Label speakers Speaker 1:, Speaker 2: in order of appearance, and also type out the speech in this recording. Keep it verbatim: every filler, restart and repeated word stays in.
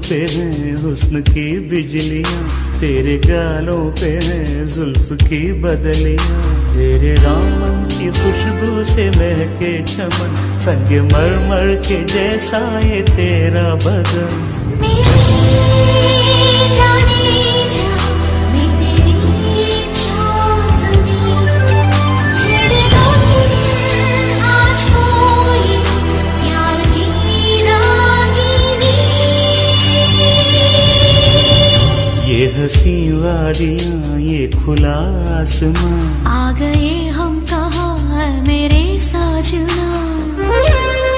Speaker 1: पे हैं हुस्न की बिजलियां, तेरे गालों पे हैं जुल्फ की बदलियां। तेरे दामन की खुशबू से महके चमन, संग मरमर के जैसा ये तेरा बदन। ये हसी वादियां ये खुला आसमां,
Speaker 2: आ गए हम कहाँ है मेरे साजना।